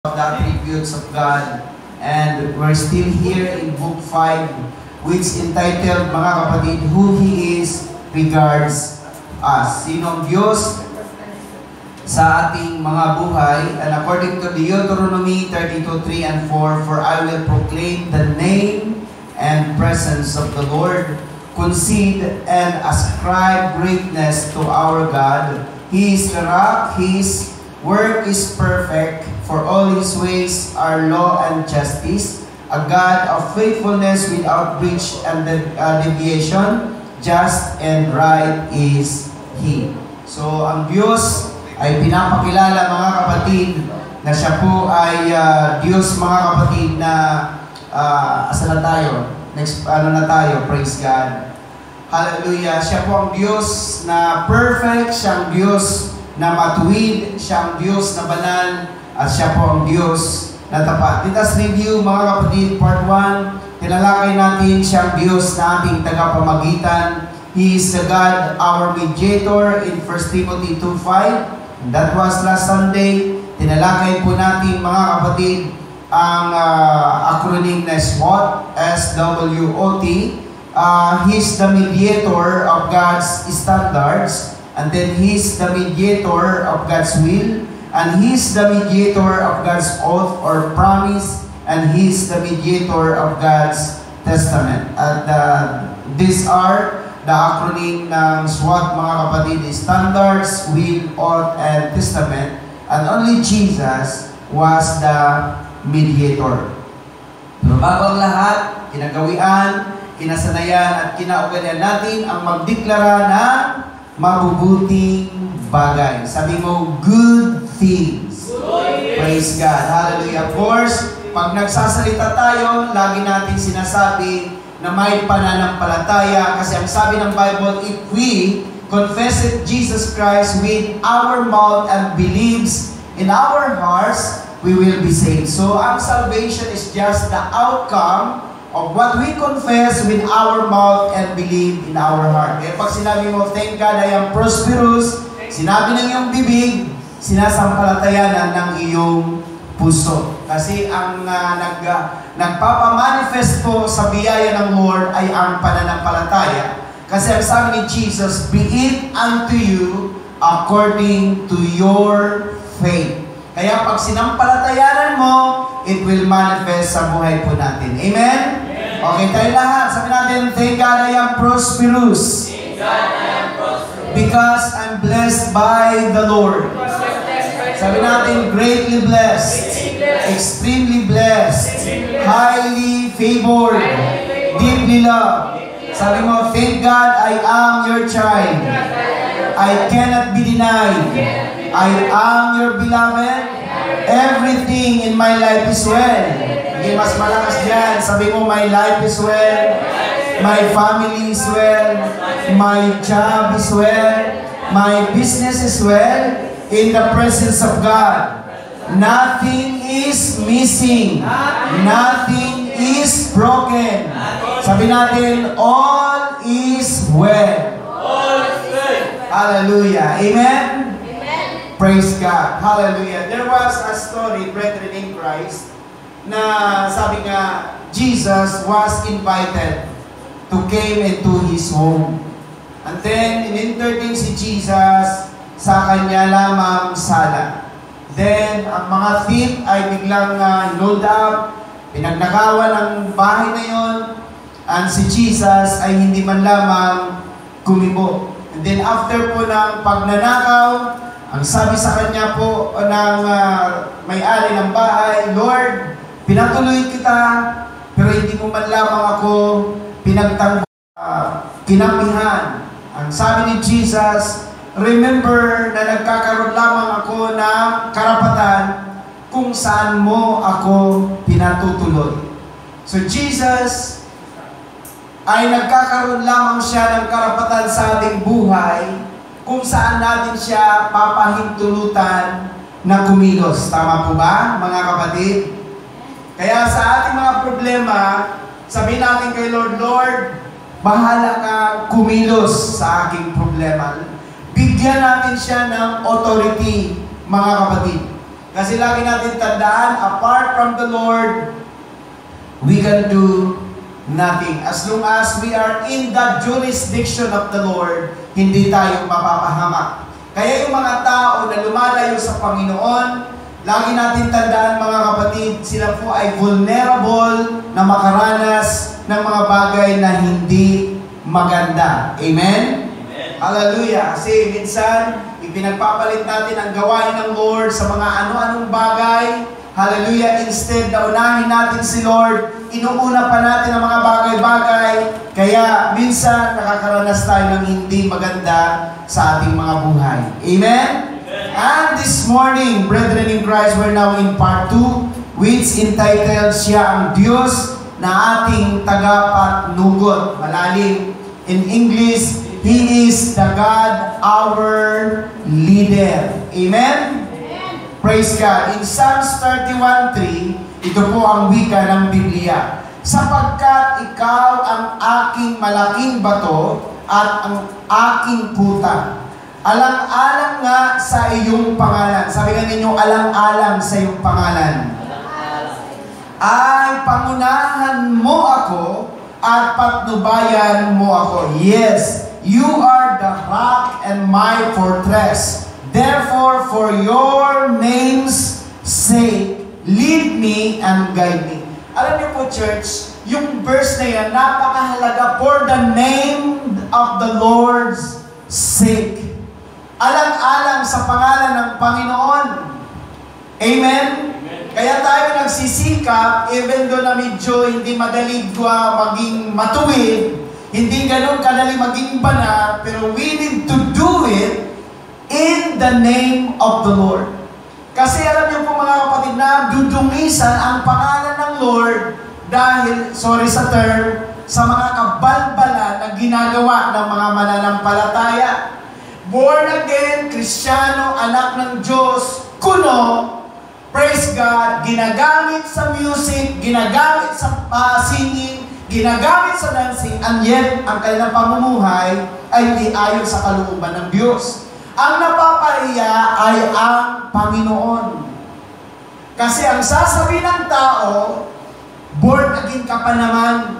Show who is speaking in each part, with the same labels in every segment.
Speaker 1: Of the attributes of God, and we're still here in Book 5, which entitled, mga kapatid, Who He Is Regards Us. Sinong Diyos sa ating mga buhay? And according to Deuteronomy 32:3 and 4, For I will proclaim the name and presence of the Lord, concede and ascribe greatness to our God. He is the rock, His work is perfect, for all His ways are law and justice, a God of faithfulness without breach and deviation, just and right is He. So, ang Diyos ay pinapakilala, mga kapatid, na siya po ay Diyos, mga kapatid, na asa na tayo? Next, na tayo? Praise God. Hallelujah. Siya po ang Diyos na perfect, siyang Diyos na matuwid, siyang Diyos na banal, at siya po ang Diyos na tapat. Let us review, mga kapatid, part 1. Tinalakay natin siyang Diyos na ating tagapamagitan. He is the God, our mediator in 1 Timothy 2:5. That was last Sunday. Tinalakay po natin, mga kapatid, ang acronym na SWOT, S-W-O-T. He's the mediator of God's standards. And then He's the mediator of God's will. And He's the mediator of God's oath or promise. And He's the mediator of God's testament. And these are the acronym ng SWOT, mga kapatid. Standards, will, oath, and testament. And only Jesus was the mediator. Pero bago ang lahat, kinagawian, kinasanayan, at kinaugalian natin ang magdeklara ng mabubuting bagay. Sabi mo, good things. Praise God. Hallelujah. Of course, pag nagsasalita tayo, lagi natin sinasabi na may pananampalataya. Kasi ang sabi ng Bible, if we confess it, Jesus Christ with our mouth and believes in our hearts, we will be saved. So, ang salvation is just the outcome of what we confess with our mouth and believe in our heart. Kaya pag sinabi mo, thank God I am prosperous, sinabi ng iyong bibig, sinasampalatayanan ng iyong puso. Kasi ang nagpapamanifesto sa biyaya ng Lord ay ang pananampalataya. Kasi ang sabi ni Jesus, be it unto you according to your faith. Kaya pag sinampalatayanan mo, it will manifest sa buhay po natin. Amen? Okay, tayo lahat. Sabi natin, thank God I am prosperous.
Speaker 2: Thank God I am prosperous.
Speaker 1: Because I'm blessed by the Lord. Sabi natin, greatly blessed. Extremely blessed. Highly favored. Deeply loved. Sabi mo, thank God I am your child. I cannot be denied. I am your beloved. Everything in my life is well. Hindi mas malakas dyan. Sabi mo, my life is well. My family is well. My job is well. My business is well. In the presence of God. Nothing is missing. Nothing is broken. Sabi natin, all is well.
Speaker 2: All is well.
Speaker 1: Hallelujah. Amen? Praise God. Hallelujah. There was a story, brethren in Christ, na sabi nga, Jesus was invited to came into His home. And then, in-entertain si Jesus sa kanya lamang sala. Then, ang mga thief ay biglang load up, pinagnakawan ang bahay na yon, and si Jesus ay hindi man lamang kumibo. And then, after po ng pagnanakaw, ang sabi sa kanya po ng may-ari ng bahay, Lord, pinatuloy kita, pero hindi mo man lamang ako kinampihan. Ang sabi ni Jesus, remember na nagkakaroon lamang ako ng karapatan kung saan mo ako pinatutuloy. So Jesus ay nagkakaroon lamang siya ng karapatan sa ating buhay kung saan natin siya papahintulutan na kumilos. Tama po ba, mga kapatid? Kaya sa ating mga problema, sabihin natin kay Lord, Lord, bahala ka kumilos sa aking problema. Bigyan natin siya ng authority, mga kapatid. Kasi lagi natin tandaan, apart from the Lord, we can do nothing. As long as we are in the jurisdiction of the Lord, hindi tayo mapapahamak. Kaya yung mga tao na lumalayo sa Panginoon, lagi natin tandaan mga kapatid, sila po ay vulnerable na makaranas ng mga bagay na hindi maganda. Amen? Hallelujah. Kasi minsan, ipinagpapalit natin ang gawain ng Lord sa mga ano-anong bagay. Hallelujah. Instead na unahin natin si Lord, inuuna pa natin ang mga bagay-bagay. Kaya minsan, nakakaranas tayo ng hindi maganda sa ating mga buhay. Amen? And this morning, brethren in Christ, we're now in part 2, which entitled, Siya ang Diyos na ating tagapagnugot. Malalim. In English, He is the God, our leader. Amen? Amen. Praise God. In Psalms 31:3, ito po ang wika ng Biblia. Sapagkat ikaw ang aking malaking bato at ang aking puta. Alang-alang nga sa iyong pangalan. Sabi nga ninyo, alang-alang sa iyong pangalan. Ay pangunahan mo ako at patnubayan mo ako. Yes, you are the rock and my fortress. Therefore, for your name's sake, lead me and guide me. Alam niyo po, church, yung verse na yan, napakahalaga for the name of the Lord's sake. Alang-alang sa pangalan ng Panginoon. Amen? Kaya tayo nagsisikap, even though na medyo hindi madali maging matuwid, hindi ganun kadali maging banal, pero we need to do it in the name of the Lord. Kasi alam niyo po mga kapatid na dudungisan ang pangalan ng Lord dahil, sorry sa term, sa mga kabalbala na ginagawa ng mga mananampalataya. Born again, Kristiyano, anak ng Diyos, kuno, praise God, ginagamit sa music, ginagamit sa singing, ginagamit sa dancing, and yet, ang kanilang pamumuhay ay hindi ayon sa kalooban ng Diyos. Ang napapahiya ay ang Panginoon. Kasi ang sasabihin ng tao, born again ka pa naman.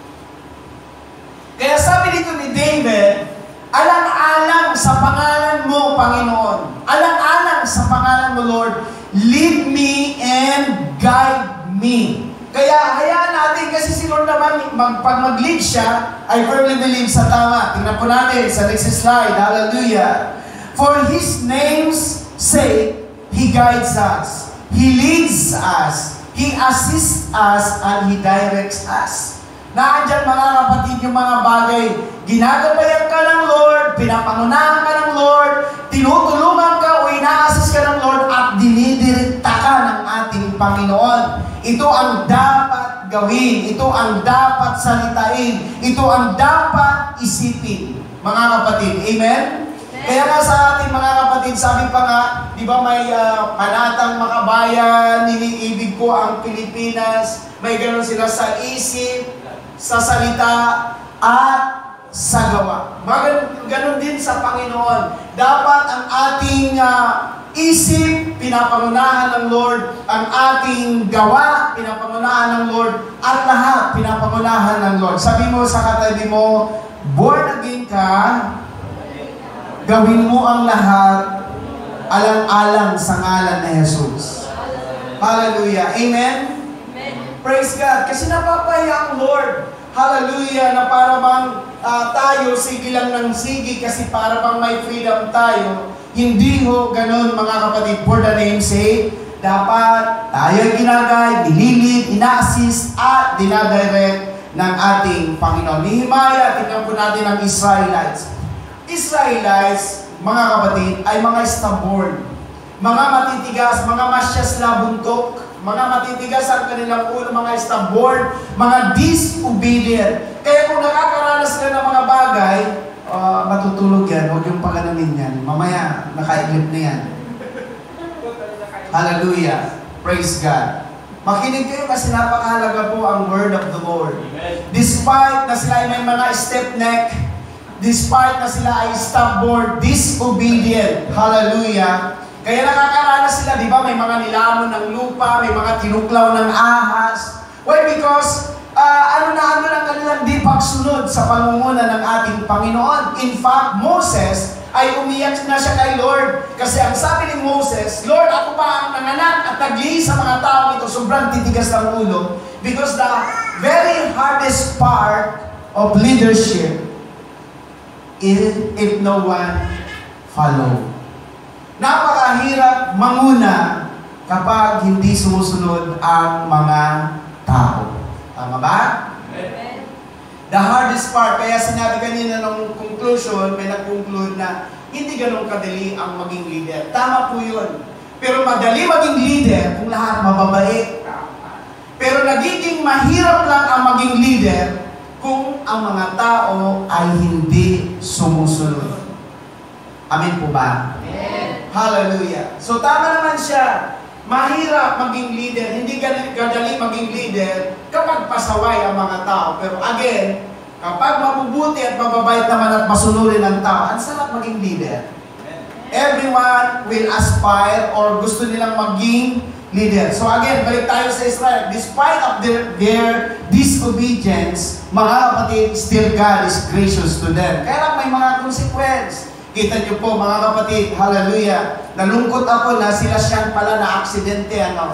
Speaker 1: Kaya sabi dito ni David, alang-alang sa pangalan mo, Panginoon. Alang-alang sa pangalan mo, Lord, lead me and guide me. Kaya hayaan natin kasi si Lord naman, pag mag-lead siya, I firmly believe sa tama. Tingnan po natin sa next slide. Hallelujah. For His name's sake, He guides us. He leads us. He assists us and He directs us. Naandyan mga kapatid yung mga bagay, ginagabayan ka ng Lord, pinapangunahan ka ng Lord, tinutulungan ka o ina-assist ka ng Lord at dinidirekta ka ng ating Panginoon. Ito ang dapat gawin, ito ang dapat salitain, ito ang dapat isipin, mga kapatid. Amen? Kaya nga sa ating mga kapatid, sabi pa nga, di ba may panatang makabayan, iniibig ko ang Pilipinas, may gano'n sila sa isip, sa salita, at sa gawa. Ganon din sa Panginoon. Dapat ang ating isip, pinapangunahan ng Lord, ang ating gawa, pinapangunahan ng Lord, at lahat, pinapangunahan ng Lord. Sabi mo sa katabi mo, born again ka, gawin mo ang lahat, alang-alang sa ngalan ni Jesus. Hallelujah. Amen? Praise God. Kasi napapahiya ang Lord. Hallelujah. Na para bang tayo, sige lang ng sige kasi para bang may freedom tayo. Hindi ho ganun mga kapatid. For the name's sake, dapat tayo ginagay, dinilid, ina-assist at dinadirect ng ating Panginoon. Nehemiah, tingnan po natin ang Israelites. Israelites, mga kapatid, ay mga stubborn. Mga matitigas, mga masyasla buntok, mga matitigas ang kanilang ulo, mga stubborn, mga disobedient. Kaya kung nakakaranas ka ng mga bagay, matutulog yan, huwag yung paganamin yan. Mamaya, nakaiglip na yan. Hallelujah. Praise God. Makinig kayo kasi napakahalaga po ang word of the Lord. Despite na sila ay may mga stiff neck, despite na sila ay stubborn, disobedient. Hallelujah. Kaya nakakaranas sila, di ba? May mga nilamon ng lupa, may mga tinuklaw ng ahas. Why? Because ano ang kanilang di pagsunod sa pangunguna ng ating Panginoon. In fact, Moses ay umiyak na siya kay Lord. Kasi ang sabi ni Moses, Lord, ako pa ang nanganak at nagli sa mga tao ito, sobrang titigas ng ulo. Because the very hardest part of leadership is if no one follow. Napakahirap manguna kapag hindi sumusunod ang mga tao. Tama ba?
Speaker 2: Amen.
Speaker 1: The hardest part, kaya sinabi kanina ng conclusion, may nag-conclude na hindi ganun kadali ang maging leader. Tama po yun. Pero madali maging leader kung lahat mababait. Pero nagiging mahirap lang ang maging leader kung ang mga tao ay hindi sumusunod. Amen po ba?
Speaker 2: Amen.
Speaker 1: Hallelujah. So tama naman siya. Mahirap maging leader, hindi kadali maging leader kapag pasaway ang mga tao. Pero again, kapag mabubuti at mababait naman at masunurin ang tao, ang sarap maging leader. Everyone will aspire or gusto nilang maging leader. So again, balik tayo sa Israel. Despite of their disobedience, mga kapatid, still God is gracious to them. Kaya lang may mga consequence. Kita niyo po mga kapatid, hallelujah. Nalungkot ako na sila siyang pala na aksidente,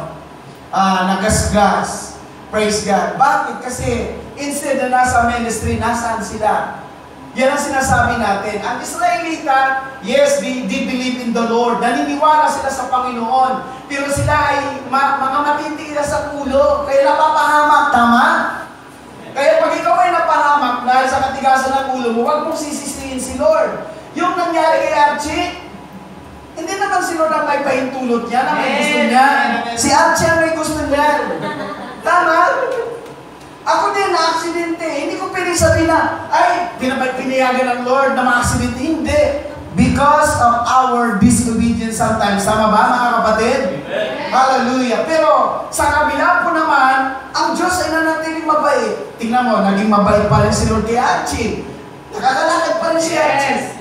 Speaker 1: nagasgas. Praise God. Bakit? Kasi instead na nasa ministry, nasaan sila? Yan ang sinasabi natin. Ang Israelita, yes, they believe in the Lord. Naniniwala sila sa Panginoon. Pero sila ay mga matitira sa ulo. Kaya napapahamak, tama? Kaya pag ikaw ay napahamak dahil sa katigasan ng ulo mo, huwag mong sisisihin si Lord. Yung nangyari kay Archie, hindi naman si Lord ang may pahintulot niya, na may gusto niya. Si Archie ang may gusto niya. Tama? Ako din na-aksidente. Hindi ko pwede sabihin na, ay, pinayagan ng Lord na ma-aksidente. Hindi. Because of our disobedience sometimes. Tama ba, mga kapatid?
Speaker 2: Amen.
Speaker 1: Hallelujah. Pero sa kabila po naman, ang Diyos ay nanatiling mabait. Tingnan mo, naging mabait pa rin si Lord kay Archie. Nakakalakad pa rin si Archie.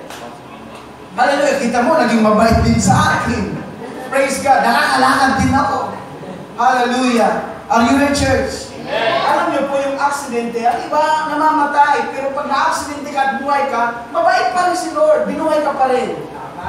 Speaker 1: Hallelujah. Kita mo, naging mabait din sa akin. Praise God. Nakakalakad din ako. Hallelujah. Are you in church?
Speaker 2: Amen.
Speaker 1: Alam niyo po yung aksidente, ang iba namamatay. Pero pag na-aksidente ka at buhay ka, mabait pa rin si Lord. Binuhay ka pa rin.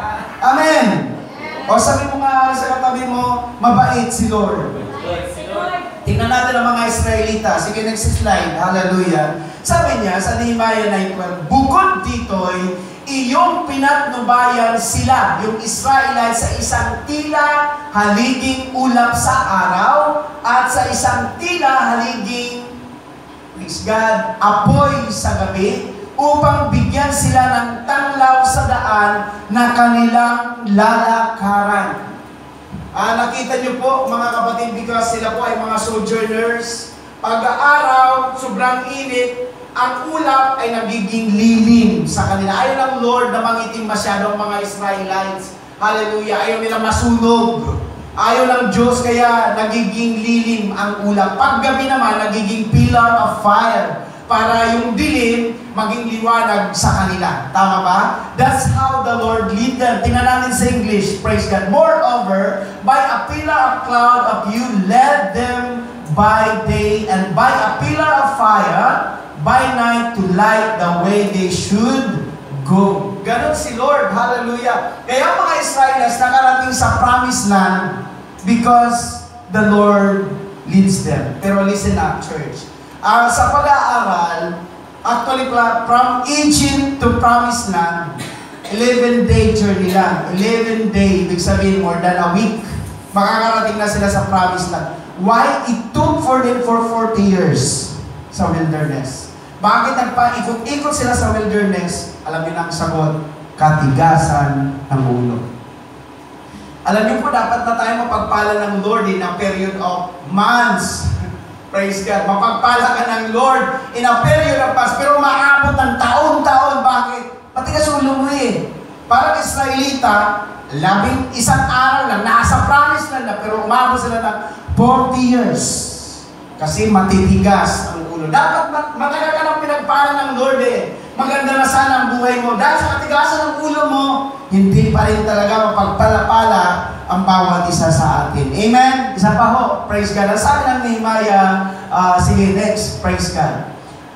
Speaker 1: Amen. O sabi mo nga sa katabi mo, mabait si Lord. Tingnan natin ang mga Israelita. Sige, next slide. Hallelujah. Sabi niya sa Nehemiah 9:12, bukod dito'y iyong pinatnubayan sila, yung Israelites, sa isang tila haliging ulap sa araw at sa isang tila haliging, please God, apoy sa gabi, upang bigyan sila ng tanglaw sa daan na kanilang lalakaran. Nakita niyo po mga kapatid, because sila po ay mga sojourners. Pag-araw, sobrang init, ang ulap ay nagiging lilim sa kanila. Ayaw ng Lord na mangitim masyadong mga Israelites. Hallelujah. Ayaw nila masunog. Ayaw ng Diyos, kaya nagiging lilim ang ulap. Paggabi naman, nagiging pillar of fire para yung dilim maging liwanag sa kanila. Tama ba? That's how the Lord lead them. Tingnan natin sa English. Praise God. Moreover, by a pillar of cloud of you led them by day, and by a pillar of fire by night to light the way they should go. Ganon si Lord. Hallelujah. Kaya mga Israelites nakarating sa promised land because the Lord leads them. Pero listen up, church. Sa pag-aaral, actually from Egypt to promised land, 11-day journey lang. 11-day, ibig sabihin more than a week. Makakarating na sila sa promised land. Why? It took for them for 40 years sa wilderness. Bakit nagpa-ikot-ikot sila sa wilderness? Alam niyo na ang sagot, katigasan ng ulo. Alam niyo po, dapat na tayo mapagpala ng Lord in a period of months. Praise God. Mapagpala ka ng Lord in a period of months. Pero maabot ng taon-taon. Bakit? Patigas ulo mo eh. Parang Israelita, 11 araw lang, nasa promise land na, pero umabot sila ng 40 years. Kasi matitigas ang ulo. Dapat matagal ka ng pinagpala ng Lord eh. maganda na sana ang buhay mo, dahil sa katigasan ng ulo mo, hindi pa rin talaga mapagpalapala ang bawat isa sa atin. Amen? Isa pa ho, praise God. Ang sabi ng Nehemiah, sige next, praise God.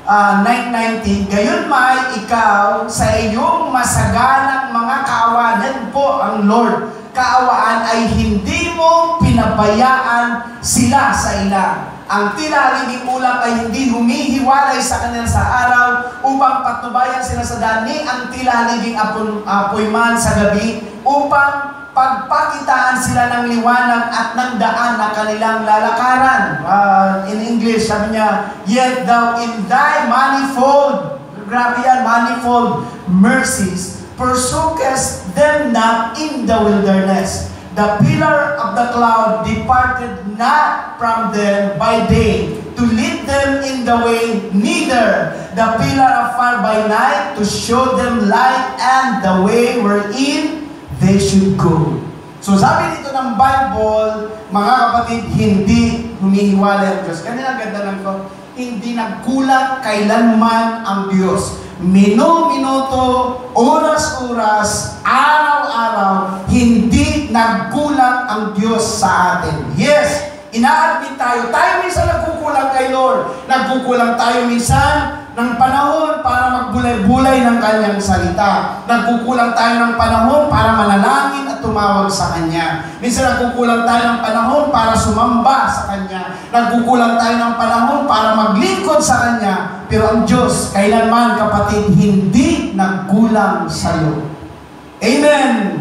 Speaker 1: 9:19, gayon may ikaw sa iyong masaganang mga kaawanan po ang Lord. Kaawaan ay hindi mo pinabayaan sila sa ilang. Ang tila liging ulap ay hindi humihiwalay sa kanila sa araw upang patnubayan sila sa dani, ang tila liging apoy man sa gabi upang pagpakitaan sila ng liwanag at ng daan na kanilang lalakaran. In English, sabi niya, yet thou in thy manifold, grabe yan, manifold mercies, pursuest them not in the wilderness. The pillar of the cloud departed not from them by day to lead them in the way, neither the pillar of fire by night to show them light and the way wherein they should go. So sabi dito ng Bible, mga kapatid, hindi humihiwalay ang Diyos. Kanina ganda lang ko, hindi nagkulang kailanman ang Diyos. Minuto, oras-oras, araw-araw, hindi nagkulang ang Diyos sa atin. Yes, ina-admit tayo. Tayo minsan nagkukulang kay Lord. Nagkukulang tayo minsan ng panahon para magbulay-bulay ng Kanyang salita. Nagkukulang tayo ng panahon para manalangin at tumawag sa Kanya. Minsan nagkukulang tayo ng panahon para sumamba sa Kanya. Nagkukulang tayo ng panahon para maglingkod sa Kanya. Pero ang Diyos, kailanman kapatid, hindi nagkulang sa iyo. Amen!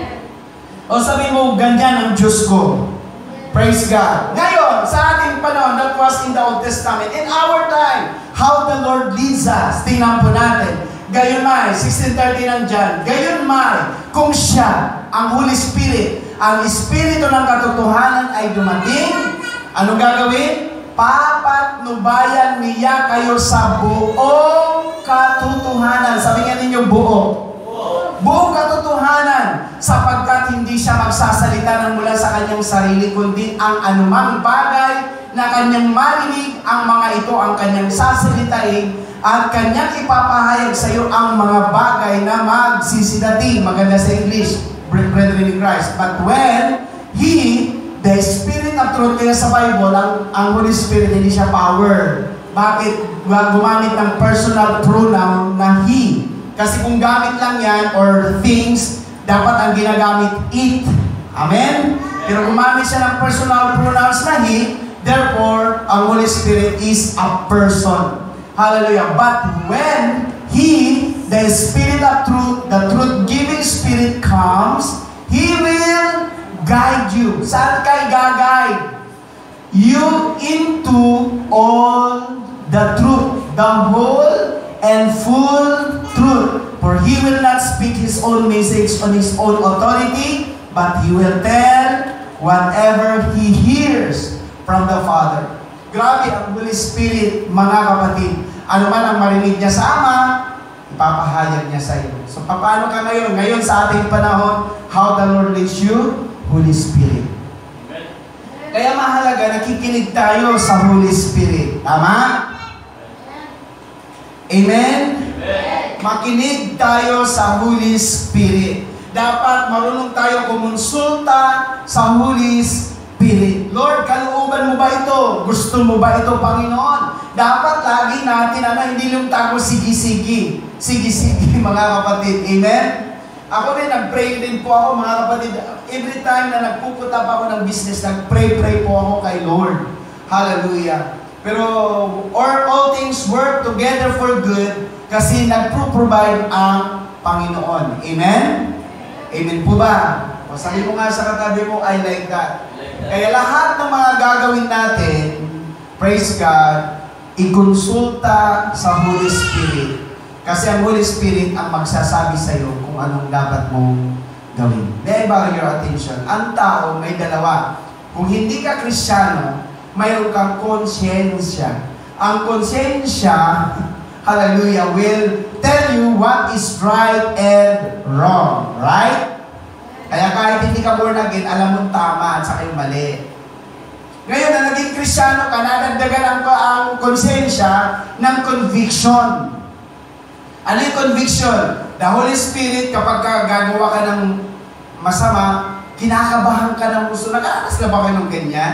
Speaker 1: O sabi mo, ganyan ang Diyos ko. Praise God. Ngayon, sa ating panahon, that was in the Old Testament. In our time, how the Lord leads us. Tingnan po natin. Gayon may, 16:30 nandyan. Gayon may, kung siya, ang Holy Spirit, ang Espiritu ng katotohanan ay dumating, anong gagawin? Papatnubayan niya kayo sa buong katotohanan. Sabi nga ninyo, buong katotohanan, sapagkat hindi siya magsasalita ng mula sa kanyang sarili, kundi ang anumang bagay na kanyang marinig, ang mga ito ang kanyang sasalitain at kanyang ipapahayag sa iyo ang mga bagay na magsisidating. Maganda sa English, brethren in Christ. But when the Spirit of Truth, kaya sa Bible, ang Holy Spirit, hindi siya power. Bakit? Gumamit ng personal pronoun na He. Kasi kung gamit lang yan, or things, dapat ang ginagamit it. Amen? Pero gumamit siya ng personal pronouns na He, therefore, ang Holy Spirit is a person. Hallelujah. But when He, the Spirit of Truth, the truth-giving Spirit comes, He will guide you. Saan kayo gagayad? You into all the truth, the whole and full truth. For He will not speak His own message on His own authority, but He will tell whatever He hears from the Father. Grabe ang Holy Spirit, mga kapatid. Ano man ang marinig niya sa Ama, ipapahayag niya sa iyo. So, paano ka ngayon? Ngayon sa ating panahon, how the Lord leads you? Holy Spirit. Amen. Kaya mahalaga, nakikinig tayo sa Holy Spirit. Tama? Amen? Amen. Makinig tayo sa Holy Spirit. Dapat marunong tayo kumonsulta sa Holy Spirit. Lord, kalooban mo ba ito? Gusto mo ba ito, Panginoon? Dapat lagi natin, hindi yung tago sige-sige. Sige-sige, mga kapatid. Amen? Ako rin, nag-pray din po ako, mga kapatid. Every time na nagpupunta pa ako ng business, nag-pray po ako kay Lord. Hallelujah. Pero, all things work together for good kasi nagpro-provide ang Panginoon. Amen? Amen po ba? O sabi mo nga sa katabi mo, I like that. Kaya lahat ng mga gagawin natin, praise God, ikonsulta sa Holy Spirit. Kasi ang Holy Spirit ang magsasabi sa iyo kung anong dapat mong gawin. May I borrow your attention? Ang tao may dalawa. Kung hindi ka Kristiyano, mayroon kang konsyensya. Ang konsyensya, hallelujah, will tell you what is right and wrong. Right? Kaya kahit hindi ka born again, alam mo tama at saka yung mali. Ngayon na naging Kristiyano ka, nadagdagan ang konsensya ng conviction. Ano yung conviction? The Holy Spirit, kapag gagawa ka ng masama, kinakabahan ka ng gusto. Nakaranas na ba kayo ng ganyan?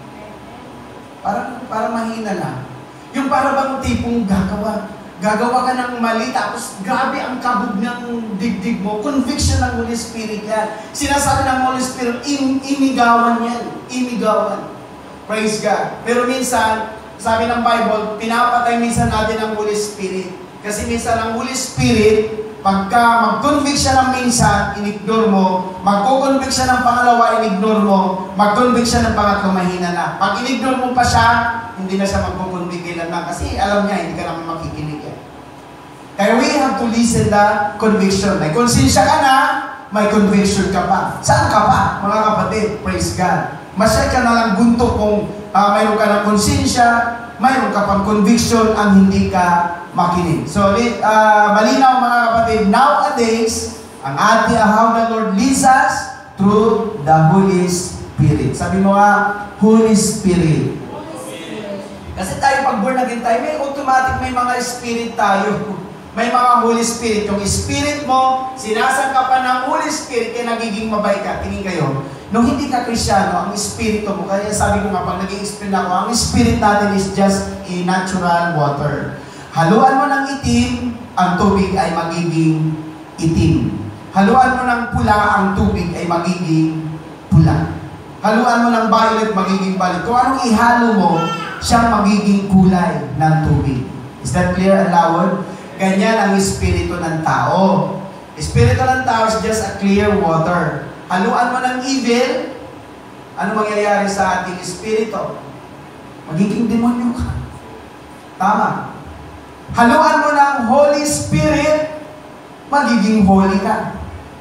Speaker 1: Parang mahina lang. Yung para bang tipong gagawa ka ng mali, tapos grabe ang kabog ng digdig mo. Conviction ng Holy Spirit yan. Sinasabi ng Holy Spirit, imigawan yan. Imigawan. Praise God. Pero minsan, sabi ng Bible, pinapatay minsan natin ang Holy Spirit. Kasi minsan ang Holy Spirit, pagka mag-convict siya ng minsan, in-ignore mo. Magko-convict siya ng pangalawa, in-ignore mo. Mag-convict siya ng pangatlo, mahina na. Pag in-ignore mo pa siya, hindi na siya magko-convict kailan na. Kasi alam niya, hindi ka naman makikinig yan. Kaya we have to listen the conviction. May konsensya ka na, may conviction ka pa. Saan ka pa, mga kapatid? Praise God. Masyad ka na lang gunto kung mayroon ka ng konsensya, mayroon ka pang conviction ang hindi ka makinig. So, malinaw mga kapatid, nowadays, how the Lord leads us through the Holy Spirit. Sabi mo nga, Holy Spirit. Kasi tayo pag born again tayo, may automatic may mga spirit tayo. May mga Holy Spirit. Yung spirit mo, sinasangkapan ng Holy Spirit, kaya nagiging mabait ka. Tingin kayo, nung hindi ka Kristyano, ang espiritu mo, kaya sabi ko nga, pag nag-i-explain ako, ang spirit natin is just a natural water. Haluan mo ng itim, ang tubig ay magiging itim. Haluan mo ng pula, ang tubig ay magiging pula. Haluan mo ng violet, magiging violet. Kung anong ihalo mo, siyang magiging kulay ng tubig. Is that clear and loud? Ganyan ang espiritu ng tao. Espiritu ng tao is just a clear water. Haluan mo ng evil, ano mangyayari sa ating espiritu? Magiging demonyo ka. Tama. Haluan mo ng Holy Spirit, magiging holy ka.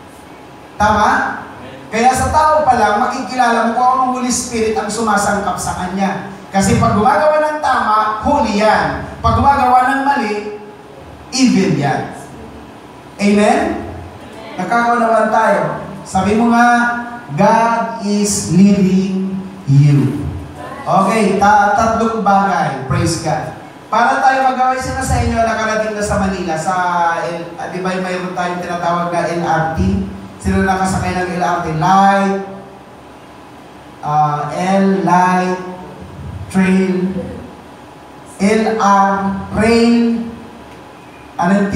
Speaker 1: Tama? Kaya sa tao pa lang, makikilala mo kung ang Holy Spirit ang sumasangkap sa kanya. Kasi pag gumagawa ng tama, holy yan. Pag gumagawa ng mali, evil yan. Amen? Nakakaunawan tayo. Sabi mo nga, God is leading you. Okay, tatlong bagay. Praise God. Para tayo magawa, sino sa inyo nakarating na sa Manila? Di ba mayroon tayong tinatawag na LRT? Sino nakasakay ng LRT? Light, Light, Trail, LR, Rail, anong T?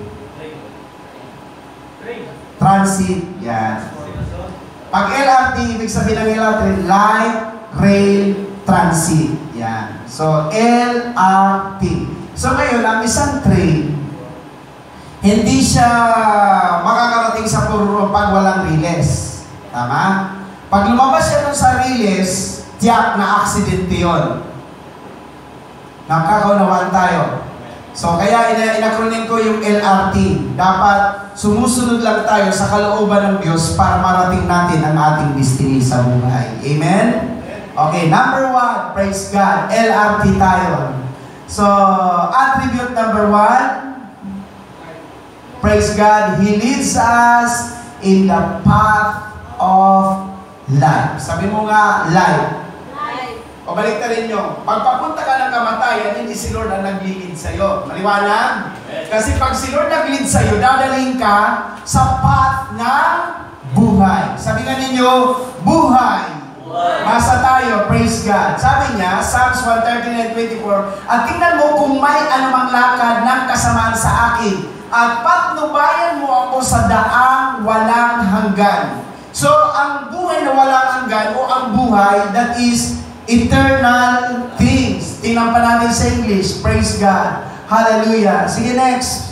Speaker 1: Transit. Yan. Pag LRT, ibig sabihin ng LRT, Light, Rail, Transit. Yan. So, LRT. So, ngayon, ang isang train, hindi siya makakarating sa puro pag walang riles. Tama? Pag lumabas siya nun sa riles, tiyak na aksidente yun. Nakakaunawaan tayo. So, kaya inakronim ko yung LRT. Dapat sumusunod lang tayo sa kalooban ng Diyos para marating natin ang ating destiny sa buhay. Amen? Okay, number 1, praise God. LRT tayo. So, attribute number 1, praise God, He leads us in the path of life. Sabi mo nga, life. O baliktarin nyo, pagpapunta ka ng kamatayan, hindi si Lord ang nag-lead sa'yo. Maliwanag? Kasi pag si Lord nag-lead sa'yo, dadaling ka sa path ng buhay. Sabi nga ninyo, buhay. Masa tayo, praise God. Sabi niya, Psalms 139:24, at tingnan mo kung may anumang lakad ng kasamaan sa akin, at patnubayan mo ako sa daang walang hanggan. So, ang buhay na walang hanggan, o ang buhay, that is eternal things. Tingnan pa natin sa English. Praise God. Hallelujah. Sige, next.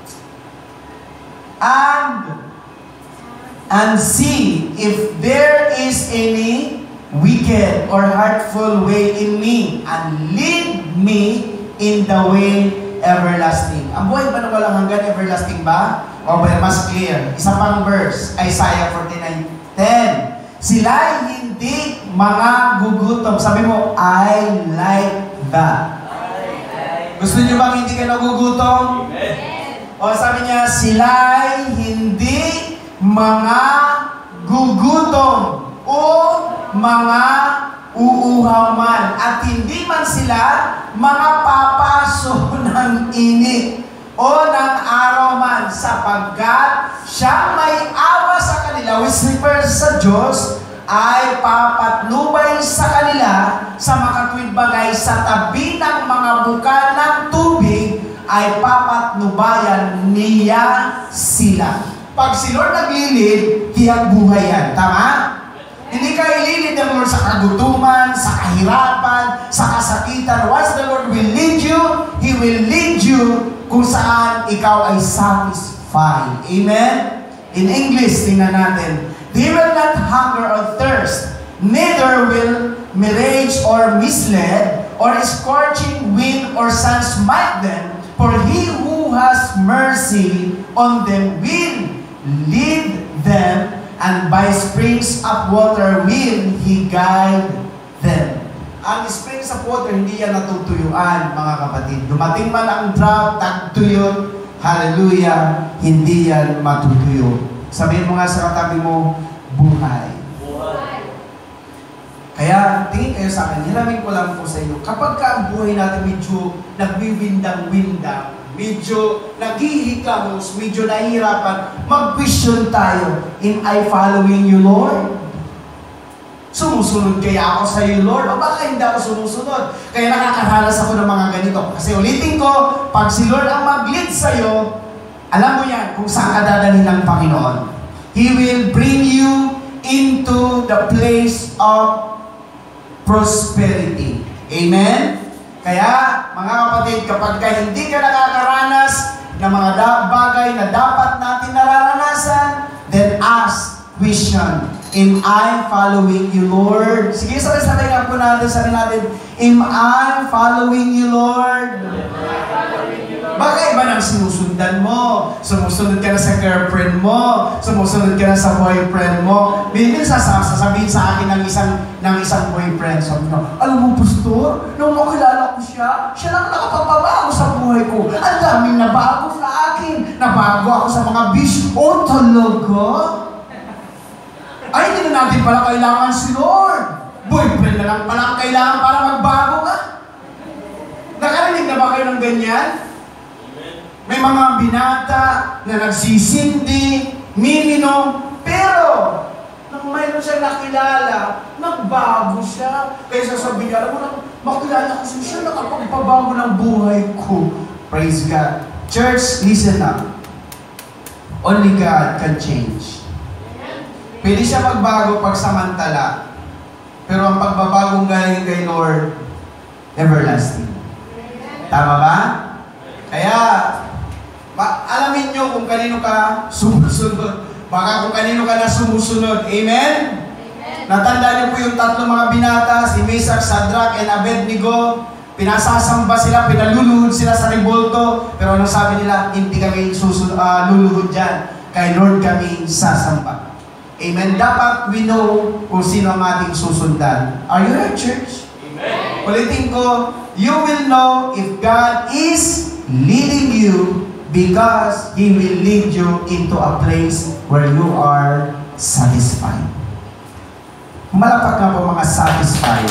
Speaker 1: And see if there is any wicked or hurtful way in me, and lead me in the way everlasting. Ang buhay ba na walang hanggan, everlasting ba? O ba, mas clear. Isa pang verse, Isaiah 49:10. Sila'y hindi mga gugutom. Sabi mo, I like that. Gusto niyo bang hindi ka nagugutom? O sabi niya, sila'y hindi mga gugutom o mga uuhaw man. At hindi man sila mga papaso ng init. o ng araw man, sapagkat siya may awa sa kanila, which refers sa Diyos, ay papatnubay sa kanila sa makatuwid bagay sa tabi ng mga bukal ng tubig, ay papatnubayan niya sila. Pag si Lord naglilid, hiyang buhay yan. Tama? Hindi ka ililid ng Lord sa kagutuman, sa kahirapan, sa kasakitan. Once the Lord will lead you, He will lead you kung saan ikaw ay satisfied. Amen? In English, tingnan natin. They will not hunger or thirst, neither will mirage or misled, or scorching wind or sun smite them, for He who has mercy on them will lead them, and by springs of water will He guide them. Ang springs of water, hindi yan natutuyuan, mga kapatid. Dumating man ang drought, tagtuyot, hallelujah, hindi yan matutuyo. Sabihin mo nga sa katabi mo, buhay.
Speaker 2: Buhay.
Speaker 1: Kaya, tingin kayo sa akin, hiramin ko lang po sa inyo, kapag ka ang buhay natin medyo nagbiwindang-windang, medyo naghihikamos, medyo nahihirapan, mag-question tayo, am I following you, Lord? Sumusunod kaya ako sa iyo, Lord? O baka hindi ako sumusunod? Kaya nakakaranas ako ng mga ganito. Kasi ulitin ko, pag si Lord ang mag-lead sa iyo, alam mo yan kung saan ka dadalhin ng Panginoon. He will bring you into the place of prosperity. Amen? Kaya, mga kapatid, kapag ka hindi ka nakakaranas ng mga bagay na dapat natin nararanasan, then ask question, am I following you, Lord? Sige, sabay-sabay nga po natin, sabi natin, am I following you, Lord? Baka iba nang sinusundan mo. Sumusunod ka na sa girlfriend mo. Sumusunod ka na sa boyfriend mo. Minsan sasabihin sa akin ng isang boyfriend. Sabi ko, alam mo, pastor, nung makilala ko siya lang nakapagpabago sa buhay ko. Ang daming nabago sa akin. Nabago ako sa mga bisyo. Oh, talaga? Ay, hindi na natin pala kailangan si Lord. Boyfriend na lang pala ang kailangan para magbago ka. Nakarinig na ba kayo ng ganyan? May mga binata na nagsisindi, miminom, pero nang mayroon siya nakilala, nagbago siya. Kaya sasabihin niya, alam mo nang makilala ko siya, nakapagpabago ng buhay ko. Praise God. Church, listen up. Only God can change. Pwede siya magbago pagsamantala, pero ang pagbabagong galing kay Lord, everlasting. Tama ba? Kaya, alamin nyo kung kanino ka sumusunod. Baka kung kanino ka na sumusunod. Amen? Amen. Natandaan niyo po yung tatlong mga binata, si Meshach, Shadrach, and Abednego. Pinasasamba sila, pinaluluhod sila sa rebolto. Pero anong sabi nila? Hindi kami luluhod dyan. Kay Lord kami sasamba. Amen? Dapat we know kung sino ang ating susundan. Are you here, church?
Speaker 2: Amen.
Speaker 1: Ulitin ko, you will know if God is leading you because He will lead you into a place where you are satisfied. Malapag nga po mga satisfied.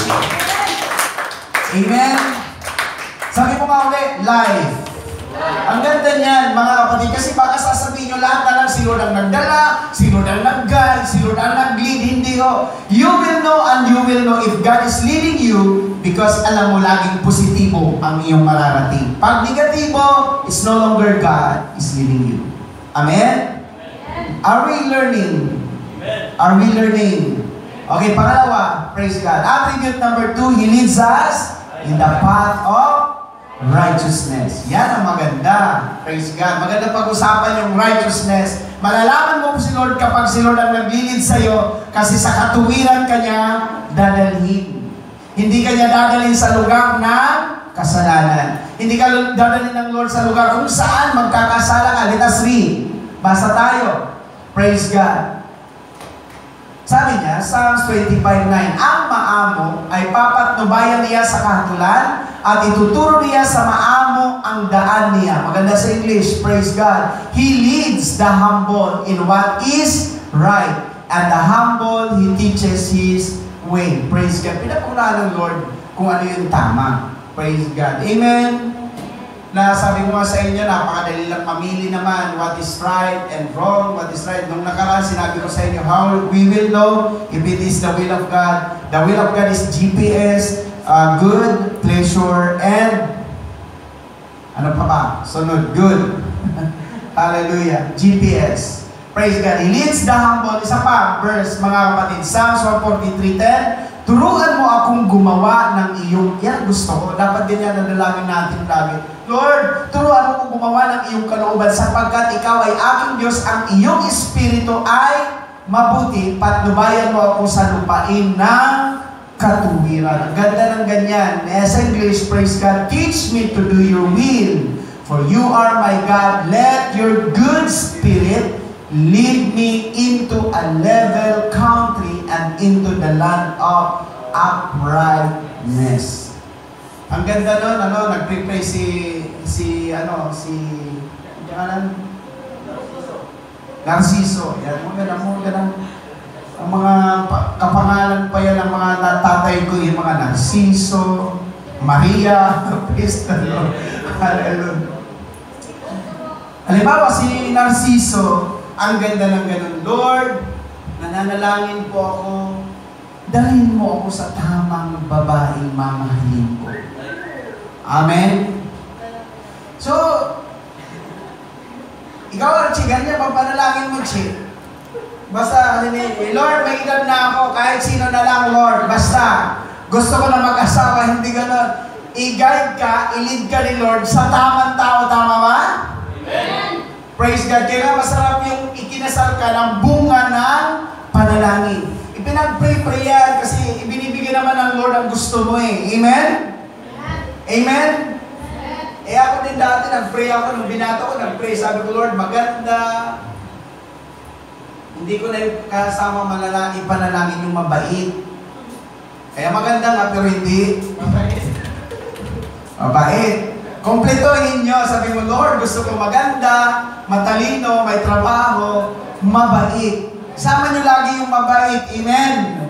Speaker 1: Amen? Sabi ko nga ulit, life. Ang ganda niyan, mga kapatid, kasi baka sasabihin nyo lahat na lang, si Lord ang nagdala, si Lord ang nag-guide, si Lord ang nag-lead, hindi ho. You will know and you will know if God is leading you because alam mo laging positibo ang iyong mararating. Pag negatibo, it's no longer God is leading you. Amen? Are we learning? Are we learning? Okay, pangalawa, praise God. Attribute number 2, He leads us in the path of righteousness. Yan ang maganda. Praise God. Maganda pag-usapan yung righteousness. Malalaman mo si Lord kapag si Lord ang naglilid sa'yo kasi sa katuwiran ka niya dadalhin. Hindi ka niya dadalhin sa lugar ng kasalanan. Hindi ka dadalhin ng Lord sa lugar kung saan magkakasala ka. Let us read. Basa tayo. Praise God. Sabi niya, Psalms 25:9, ang maamo ay papatnubayan niya sa kahatulan at ituturo niya sa maamo ang daan niya. Maganda sa English, praise God. He leads the humble in what is right, and the humble He teaches His way. Praise God. Pinapunahan ng Lord kung ano yung tama. Praise God. Amen? na sabi ko nga sa inyo, napakadali lang mamili naman what is right and wrong, what is right. Nung nakaraan, sinabi ko sa inyo, how we will know if it is the will of God. The will of God is GPS, good, pleasure, and ano pa ba? Sunod, good. Hallelujah. GPS. Praise God. He leads the humble. Isa pa, verse, mga kapatid. Psalms 143:10. Turuan mo akong gumawa ng iyong, yan gusto ko. Dapat ganyan na dalangin natin lagi. Lord, turuan mo akong gumawa ng iyong kalooban sapagkat ikaw ay aking Diyos. Ang iyong espiritu ay mabuti. Patnubayan mo ako sa lupain ng katuwiran. Ang ganda ng ganyan. Sa English, praise God, teach me to do your will. For you are my God. Let your good spirit lead me into a level country and into the land of uprightness. Ang ganda nun, nag-pray Narciso. Yan, ganun. Ang mga kapangalan pa yan ng mga tatay ko, yung mga Narciso, Maria, Cristo. Hallelujah. Halimbawa, si Narciso, ang ganda ng ganun, Lord, nananalangin po ako, dalhin mo ako sa tamang babaeng mamahalin ko. Amen? So, ikaw, Archie, ganyan, pagpanalangin mo, Archie. Basta, Lord, may edad na ako, kahit sino na lang, Lord. Basta, gusto ko na mag-asawa, hindi gano'n. I-guide ka, i-lead ka ni Lord sa tamang tao, tama ba? Amen. Praise God. Kaya masarap yung ikinasal ka ng bunga ng panalangin. Ipinag-pray yan kasi ibinibigay naman ng Lord ang gusto mo eh. Amen? Amen? Ako din dati, nag-pray ako. Nung binato ko, nag-pray. Sabi ko, Lord, maganda. Hindi ko na kasama ipanalangin yung mabait. Kaya maganda nga, pero hindi. Mabait. Kompletohin nyo. Sabi mo, Lord, gusto ko maganda, matalino, may trabaho, mabait. Sama nyo lagi yung mabait. Amen?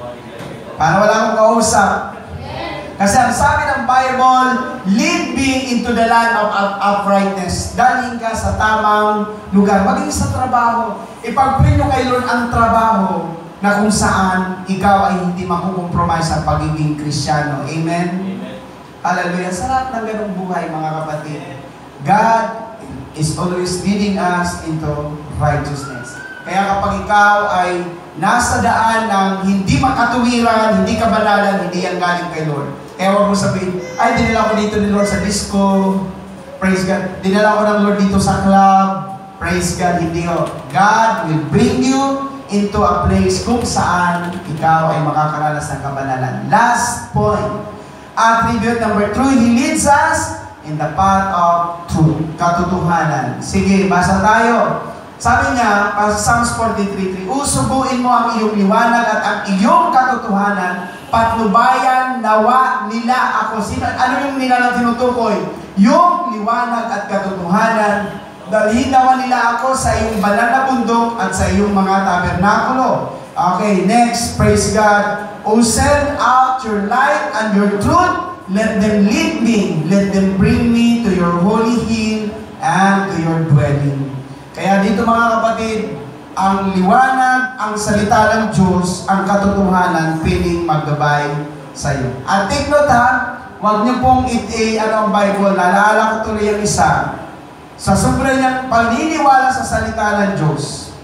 Speaker 1: Para wala akong kausap. Kasi ang sabi ng Bible, lead me into the land of uprightness. Dalhin ka sa tamang lugar. Maging sa trabaho. Ipag-pray nyo kay Lord ang trabaho na kung saan ikaw ay hindi makukompromise sa pagiging Kristiyano. Amen? Hallelujah. Sa lahat ng ganong buhay, mga kapatid, God is always leading us into righteousness. Kaya kapag ikaw ay nasa daan ng hindi makatuwiran, hindi kabanalan, hindi yan galing kay Lord. Kaya huwag mo sabihin, ay, dinala ko dito ni Lord sa disco, praise God. Dinala ko ng Lord dito sa club, praise God. Hindi ho. God will bring you into a place kung saan ikaw ay makakaranas ng kabanalan. Last point. Attribute number 3, He leads us in the path of truth, katotohanan. Sige, basa tayo. Sabi niya, Psalms 43:3, usubuin mo ang iyong liwanag at ang iyong katotohanan, patnubayan nawa nila ako. Ano yung nila na tinutukoy? Yung liwanag at katotohanan, dalhin nawa nila ako sa iyong banal na bundok at sa iyong mga tabernakulo. Okay, next, praise God. O send out your light and your truth. Let them lead me. Let them bring me to your holy hill and to your dwelling. Kaya dito mga kapatid, ang liwanag, ang salita ng Diyos, ang katotohanan, piling maggabay sa iyo. At take note ha, huwag niyo pong ang Bible, naalala ko tuloy yung isa. Sa sobrang niyang paniniwala sa salita ng Diyos,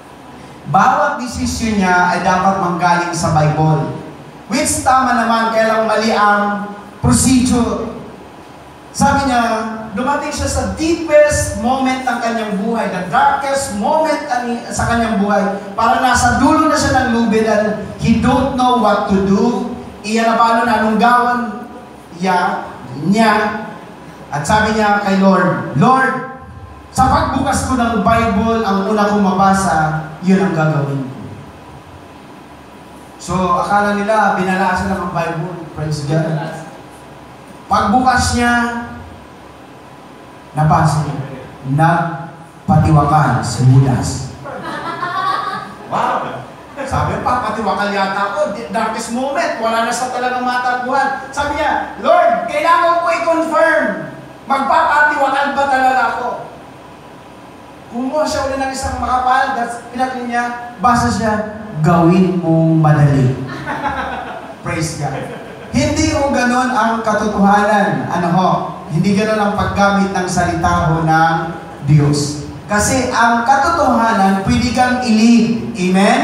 Speaker 1: bawat desisyon niya ay dapat manggaling sa Bible. Which tama naman, kaya lang mali ang procedure. Sabi niya, dumating siya sa deepest moment ng kanyang buhay, the darkest moment sa kanyang buhay. Para nasa dulo na siya ng lubid and he don't know what to do. Iyan na paano nanunggawan niya. At sabi niya kay Lord, Lord, sa pagbukas ko ng Bible, ang una kong mabasa, yun ang gagawin ko. So, akala nila, binalasa lang ang Bible. Praise God. Pagbukas niya, nabasa niya, nagpatiwakal si Judas. Wow! Sabi pa, patiwakal yata ako. Darkest moment, wala na sa talagang matagpuan. Sabi niya, Lord, kailangan ko i-confirm. Magpapatiwanan ba talaga ako? Kumuha siya ulit ng isang makapal, pinatili niya, basa siya, gawin mong madali. Praise God. Hindi mo ganon ang katotohanan. Ano ho? Hindi ganon ang paggamit ng salita ho ng Diyos. Kasi ang katotohanan, pwede kang i-lead. Amen?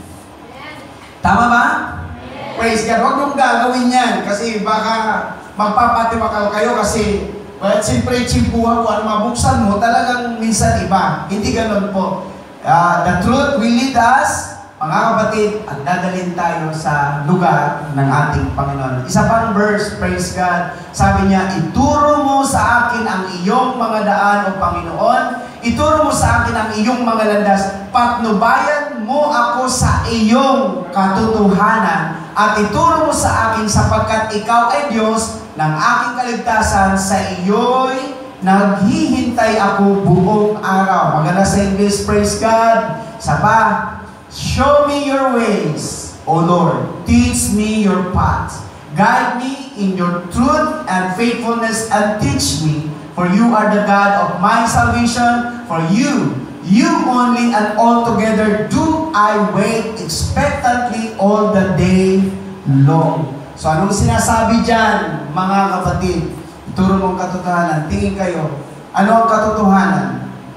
Speaker 1: Tama ba? Praise God. Huwag mong gagawin yan kasi baka magpapatiwakal kayo kasi siyempre chimpuhan ko, ano mabuksan mo, talagang minsan iba. Hindi ganon po. The truth will lead us, mga kapatid, at dadalhin tayo sa lugar ng ating Panginoon. Isa pang verse, praise God, sabi niya, ituro mo sa akin ang iyong mga daan, O Panginoon. Ituro mo sa akin ang iyong mga landas. Patnubayan mo ako sa iyong katotohanan. At ituro mo sa akin sapagkat ikaw ay Diyos ng aking kaligtasan, sa iyo'y naghihintay ako buong araw. Maganda sa English, praise God. Sa pa, show me your ways, O Lord. Teach me your path. Guide me in your truth and faithfulness and teach me. For you are the God of my salvation. For you only and altogether do I wait expectantly all the day long. So anong sinasabi dyan, mga kapatid? Ituro mong katotohanan. Tingin kayo, ano ang katotohanan?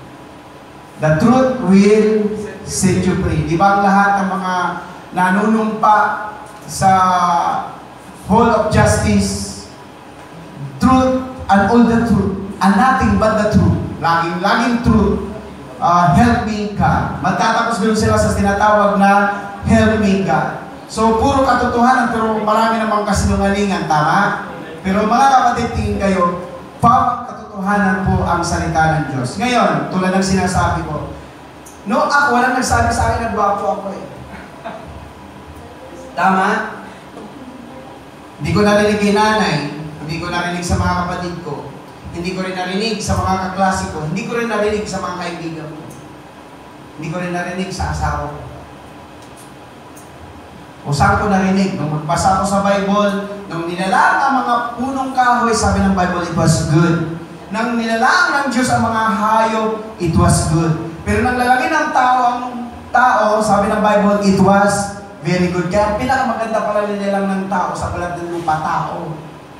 Speaker 1: The truth will set you free. Di ba ang lahat ng mga nanunumpa sa hall of justice, truth and all the truth, and nothing but the truth. Laging truth. Help me God. Magtatapos doon sila sa tinatawag na help me God. So, puro katotohanan, pero marami namang kasinungalingan, tama? Pero mga kapatid, tingin kayo, bawat katotohanan po ang salita ng Diyos. Ngayon, tulad ng sinasabi ko, walang nagsabi sa akin na gwapo ako eh. Tama? Hindi ko narinig kay nanay, hindi ko narinig sa mga kapatid ko, hindi ko rin narinig sa mga kaklase ko, hindi ko rin narinig sa mga kaibigan ko, hindi ko rin narinig sa asawa ko. O saan ko narinig? Nung magbasa ko sa Bible, nung nilalang ang mga punong kahoy, sabi ng Bible, it was good. Nang nilalang ng Diyos ang mga hayop, it was good. Pero nang lalagay ng tao, sabi ng Bible, it was very good. Kaya pinakamaganda pala nilalang ng tao sa balat ng lupa, tao.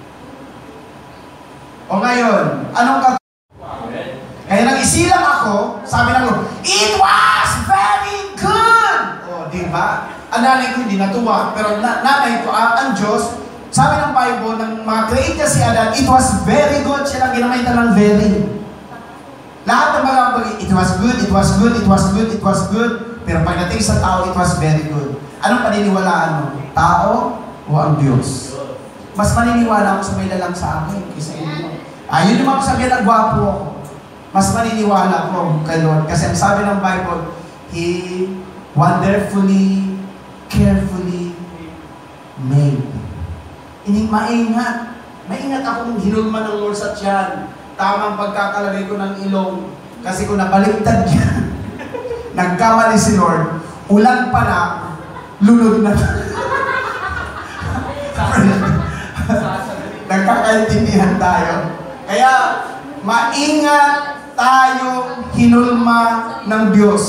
Speaker 1: O ngayon, anong kaya nang isilang ako, sabi ng Lord, it was very good! O, di ba? Ang nanay ko hindi natuwa, pero nanay ko, ang Diyos, sabi ng Bible, ng mga create niya si Adan, it was very good. Siya lang ginamitan ng very. Lahat ng mga it was good, it was good, it was good, it was good. Pero pagdating sa tao, it was very good. Anong paniniwalaan mo? Tao o ang Diyos? Mas maniniwala ako sa may lalang sa akin kaysa inyo. Yun yung mga sabihin na gwapo ako. Mas maniniwala ko kay Lord. Kasi ang sabi ng Bible, He wonderfully, carefully made. Ining maingat. Maingat akong hinulman ng Lord sa tiyan. Tamang pagkakalagay ko ng ilong. Kasi kung nabaliktad yan, nagkamali si Lord, ulan pa lang, lulod na. Nagkakaintindihan tayo. Kaya, maingat tayong hinulma ng Diyos.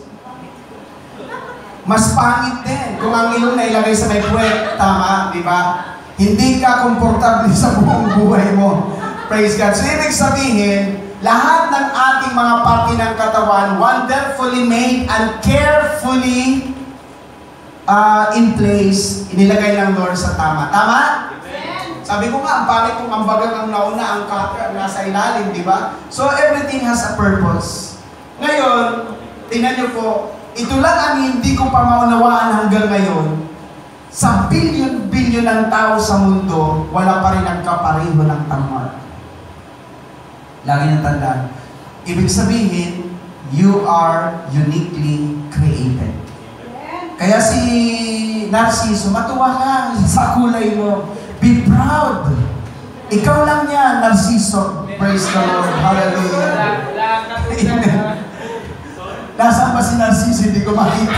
Speaker 1: Mas pangit din kung ang ilong na ilagay sa may puwet. Tama, di ba? Hindi ka komportable sa buong buhay mo. Praise God. So, ibig sabihin, lahat ng ating mga parte ng katawan, wonderfully made and carefully in place, inilagay ng Lord sa tama. Tama? Amen. Sabi ko nga, ang pangit kung ang bagang ang nauna, ang cutter nasa ilalim, di ba? So, everything has a purpose. Ngayon, tingnan niyo po, ito lang ang hindi ko pa maunawaan hanggang ngayon. Sa bilyon-bilyon ng tao sa mundo, wala pa rin ang kapareho ng tamad. Lagi nang tandaan. Ibig sabihin, you are uniquely created. Kaya si Narciso, matuwa ka sa kulay mo. Be proud. Ikaw lang yan, Narciso. Praise the Lord. Hallelujah. Amen. Nasaan ba si Narciso? Hindi ko makita.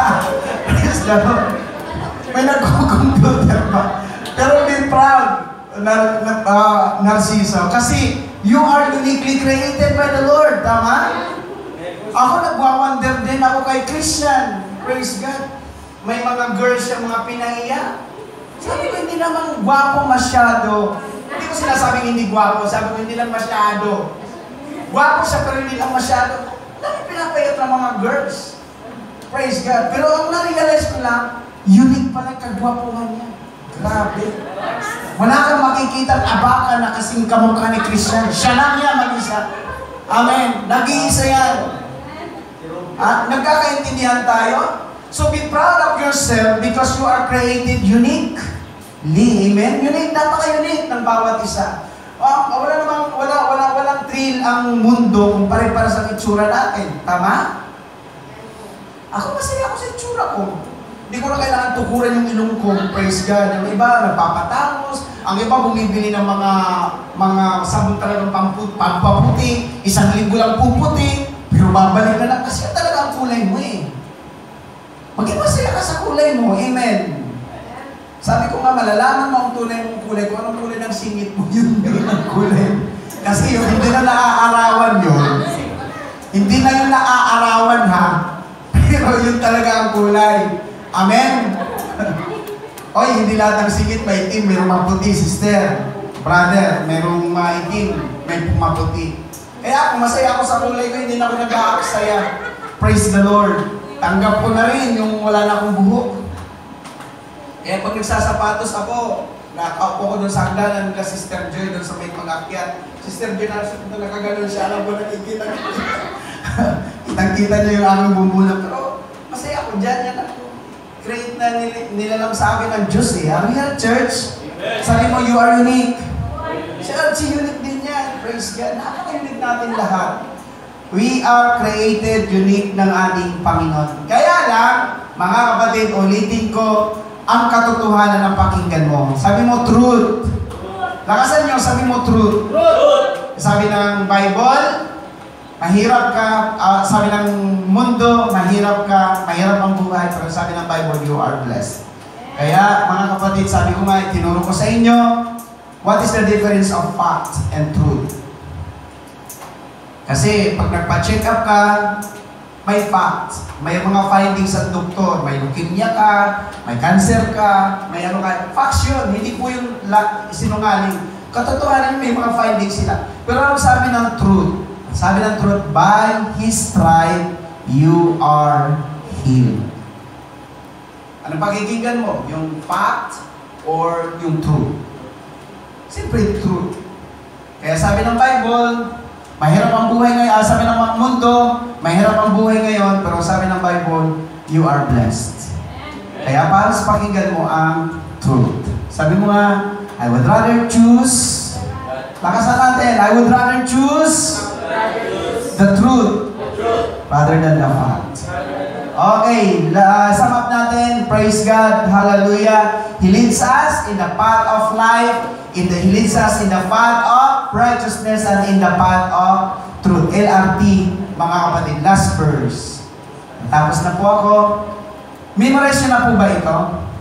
Speaker 1: Praise the Lord. May nagko-computer ba? Pero be proud. Narciso. Kasi you are uniquely created by the Lord. Tama? Ako nagwa-wonder din ako kay Christian. Praise God. May mga girls siya, mga pinahiya. Sabi ko, hindi naman gwapo masyado. Hindi ko sinasabing hindi gwapo. Sabi ko, hindi lang masyado. Gwapo siya, pero hindi lang masyado. Dami pinapayat ng mga girls. Praise God. Pero ang na-realize ko lang, unique pala kagwapuhan niya. Grabe. Wala kang makikita at abaka na kasing kamukha ni Christian. Siya lang yan, mag-isa. Amen. Nag-iisa yan. Nagkakaintindihan tayo? So be proud of yourself because you are created uniquely. Amen? Unique, napaka-unique ng bawat isa. Walang thrill ang mundo kung pare-para sa itsura natin. Tama? Ako masaya ako sa itsura ko. Hindi ko na kailangan tukuran yung ilong ko. Praise God. Yung iba, nagpapatangos. Ang iba, bumibili ng mga sabon talagang pampaputi. 1 linggo lang puputi. Pero babalik na lang. Kasi talaga ang kulay mo eh. Maging masaya ka sa kulay mo. Amen. Sabi ko nga, malalaman mo ang tunay mong kulay. Kung anong kulay ng singit mo, yun ang kulay. Kasi yung hindi na naaarawan yun. Hindi na yun naaarawan ha. Pero yun talaga ang kulay. Amen? Oy, hindi lahat ng singit may itim, mayroong maputi, sister. Brother, mayroong maitim, may pumaputi. Kaya ako, masaya ako sa kulay ko, hindi na ako nag-aaksaya. Praise the Lord. Tanggap ko na rin yung wala na akong buhok. Kaya pag nagsasapatos ako, nakaupo ko doon sa hagdanan nila Sister Joy doon sa may pag-akyat. Sister Joy na nakaganon siya, alam ko nakikita. Kitang-kita niya yung aming bumbunan. Pero masaya ako dyan, yan ako. Create na nila lang sa akin ng Diyos eh. Are we here, church? Sabi mo, you are unique. Si unique din yan. Praise God. Napaka-unique natin lahat. We are created unique ng ating Panginoon. Kaya lang, mga kapatid, ulitin ko, ang katotohanan ng pakinggan mo. Sabi mo, truth. Lakasan niyo, sabi mo, truth. Sabi ng Bible, mahirap ka, sabi ng mundo, mahirap ang buhay, pero sabi ng Bible, you are blessed. Kaya, mga kapatid, sabi ko nga, tinuro ko sa inyo, what is the difference of fact and truth? Kasi, pag nagpa-check up ka, may fact. May mga findings sa doktor. May leukemia ka, may cancer ka, may ano ka. Facts yun, hindi po yung sinungaling. Katotohanan, may mga findings sila. Pero ang sabi ng truth, by His stripe, you are healed. Ano pakikinggan mo? Yung fact or yung truth? Siyempre, truth. Kaya sabi ng Bible, mahirap ang buhay ngayon. Sabi ng mga mundo, mahirap ang buhay ngayon. Pero sabi ng Bible, you are blessed. Kaya para sa pakinggan mo ang truth. Sabi mo nga, I would rather choose, lakasan natin, I would rather choose the truth rather than the fact. Okay, sum up natin. Praise God. Hallelujah. He leads us in the path of life. He leads us in the path of righteousness and in the path of truth. LRT, mga kapatid. Last verse. Tapos na po ako. Memorize nyo na po ba ito?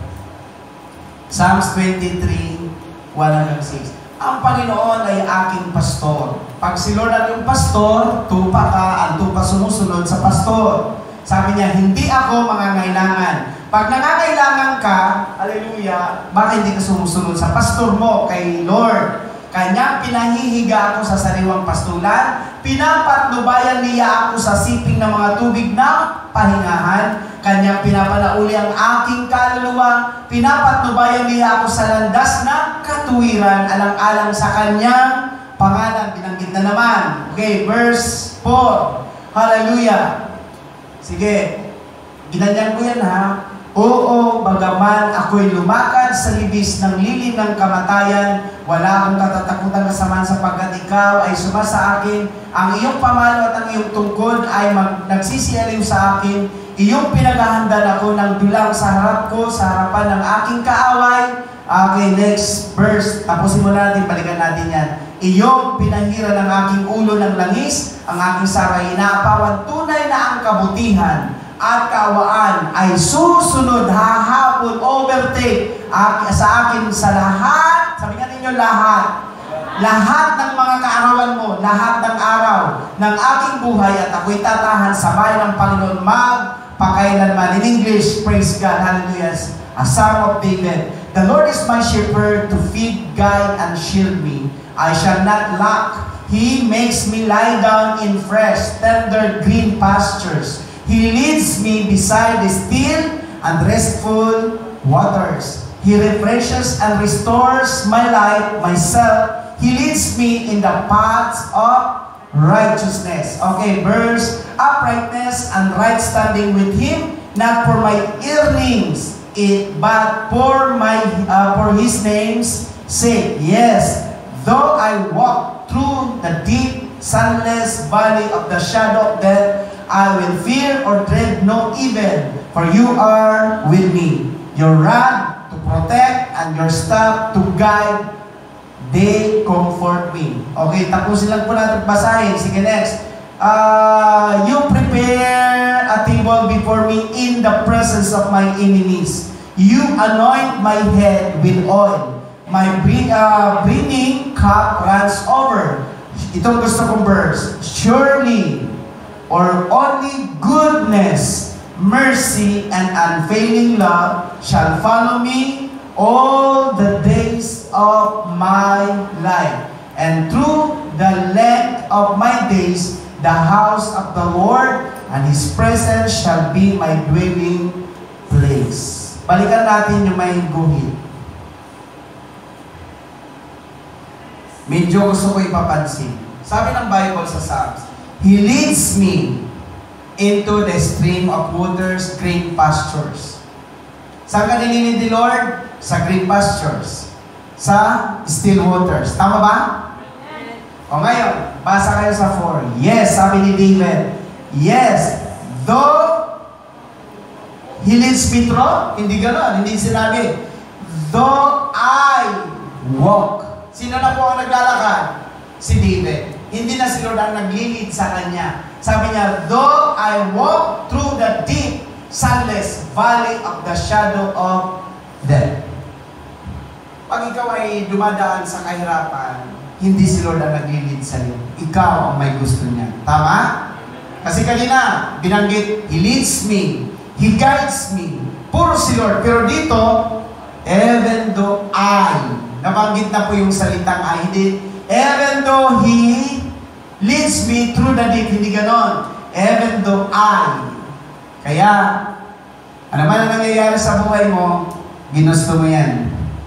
Speaker 1: Psalms 23, 1-6. Ang Panginoon ay aking pastor. Pag si Lord ang yung pastor, tupa ka, ang tupa sumusunod sa pastor. Sabi niya, hindi ako mangangailangan. Pag nangangailangan ka, hallelujah, bakit hindi ka sumusunod sa pastor mo, kay Lord? Kanyang pinahihiga ako sa sariwang pastulan, pinapatnubayan niya ako sa siping ng mga tubig na pahingahan, kanyang pinapalauli ang aking kaluluwa, pinapatnubayan niya ako sa landas ng katuwiran, alang-alang sa kanyang pangalan. Binanggit na naman. Okay, verse 4. Hallelujah. Sige, ginanyan ko yan ha. Oo, bagaman ako'y lumakad sa libis ng lilim ng kamatayan, wala akong katatakutan kasamaan sapagkat ikaw ay suma sa akin. Ang iyong pamalo at ang iyong tungkod ay nagsisialiw sa akin. Iyong pinaghahandan ako ng dulang sa harap ko, sa harapan ng aking kaaway. Okay, next verse. Tapusin mo natin, balikan natin yan. Iyong pinahira ng aking ulo ng langis, ang aking saray inaapawan, tunay na ang kabutihan at kaawaan ay susunod, hahabol, overtake sa akin sa lahat. Sabi nga ninyo, ninyo lahat. Lahat ng mga kaarawan mo, lahat ng araw ng aking buhay at ako'y tatahan sa bahay ng Panginoon magpakailanman. In English, praise God, hallelujah, a Psalm of David. The Lord is my shepherd to feed, guide, and shield me. I shall not lack. He makes me lie down in fresh, tender, green pastures. He leads me beside the still and restful waters. He refreshes and restores my life, myself. He leads me in the paths of righteousness. Okay, verse, uprightness and right standing with Him, not for my earnings, but for His name's sake. Yes, though I walk through the deep, sunless valley of the shadow of death, I will fear or dread no evil, for you are with me. Your rod to protect and your staff to guide, they comfort me. Okay, tapusin lang po natin basahin. Sige, next. You prepare a table before me in the presence of my enemies. You anoint my head with oil. My brimming cup runs over. Itong gusto kong verse. Surely, or only goodness, mercy, and unfailing love shall follow me all the days of my life. And through the length of my days, the house of the Lord and His presence shall be my dwelling place. Balikan natin yung may guhit. Medyo gusto ko ipapansin. Sabi ng Bible sa Psalms, He leads me into the stream of waters, green pastures. Saan ka nililid ni Lord? Sa green pastures. Sa still waters. Tama ba? O ngayon, basa kayo sa 4. Yes, sabi ni David. Yes, though He leads me through, hindi gano'n, hindi sinabi. Though I walk. Sino na po ang naglalakad? Si David. Hindi na si Lord ang naglilid sa kanya. Sabi niya, though I walk through the deep, sunless valley of the shadow of death. Pag ikaw ay dumadaan sa kahirapan, hindi si Lord ang naglilid sa iyo. Ikaw ang may gusto niya. Tama? Kasi kanina, binanggit, He leads me, He guides me. Puro si Lord. Pero dito, even though I, nabanggit na po yung salitang I, hindi, even though He leads me through the deep, hindi ganon. Even though I. Kaya, ano man ang nangyayari sa buhay mo, ginusto mo yan.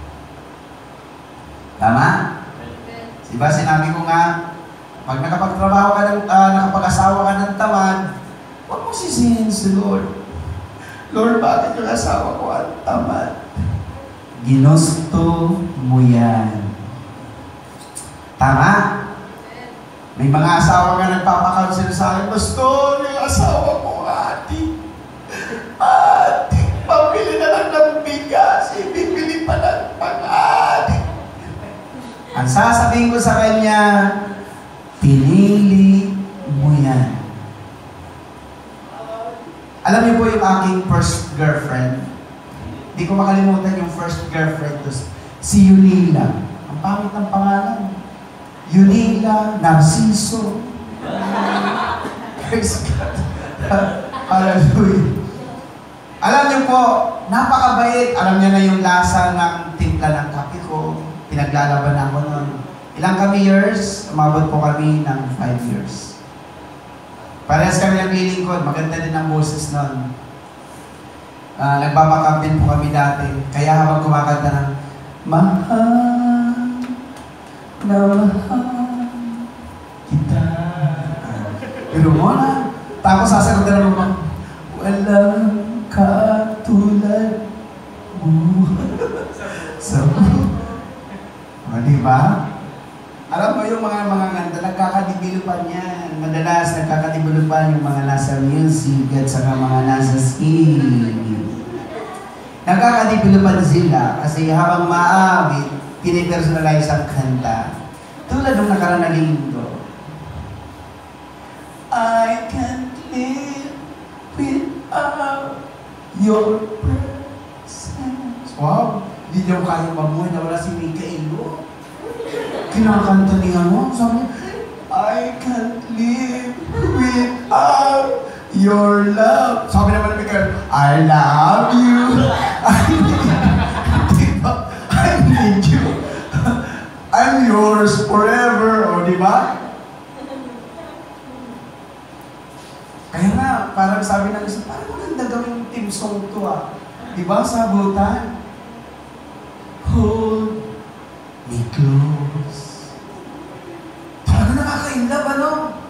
Speaker 1: Tama? Diba, sinabi ko nga, pag nakapagtrabaho ka ng, nakapag-asawa ka ng tamad, huwag mo sisihin si Lord. Lord, bakit yung asawa ko ang tamad? Ginusto mo yan. Tama? May mga asawa nga nagpapakansel sa akin, Pastor, yung asawa ko, ate, pabili na lang ng bigas, ibibili pa ng pang-ate. Ang sasabihin ko sa kanya, pinili mo yan. Alam niyo po yung aking first girlfriend? Hindi ko makalimutan yung first girlfriend ko. Si Yunila. Ang pangit ng pangalan. Yunila Narciso. Praise God. Hallelujah. Alam niyo po, napakabait. Alam niya na yung lasa ng timpla ng kape ko. Pinaglalaban ako noon. Ilang kami years? Umabot po kami ng 5 years. Parehas kami naglilingkod. Maganda din ang boses noon. Nagbabakapin po kami dati. Kaya habang kumakanta ng mahal na mahal kita. Pero mo na. Tapos sasagot na naman, walang katulad mo. So, diba? Alam mo yung mga kanta, nagkakadibilupan yan. Madalas nagkakadibilupan yung mga nasa music at saka mga nasa singing. Nagkakadibilupan sila kasi habang maawit, pinipersonalize ang kanta. Tulad ng nakaraan na linggo. I can't live without your presence. Wow! Hindi niyo kaya mabuhay na wala si Mikaelo. kinakanta niya mo. Sabi niya, I can't live without your love. Sabi naman ni Mikael, I love you. I need you. I'm yours forever. O, di ba? Kaya nga, parang sabi ng isa, parang maganda gawing team song to ah. Di ba, sabutan? Hold me close. Talaga nakaka-inlove, ano?